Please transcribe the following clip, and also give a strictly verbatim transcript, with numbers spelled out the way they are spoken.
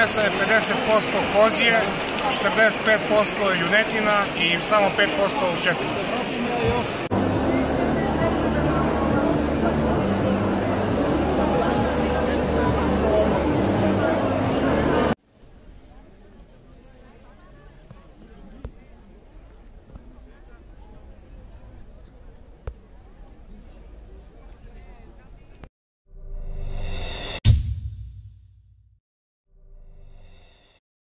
mesa je pedeset posto kozije, četrdeset pet posto junetina i samo pet posto četina.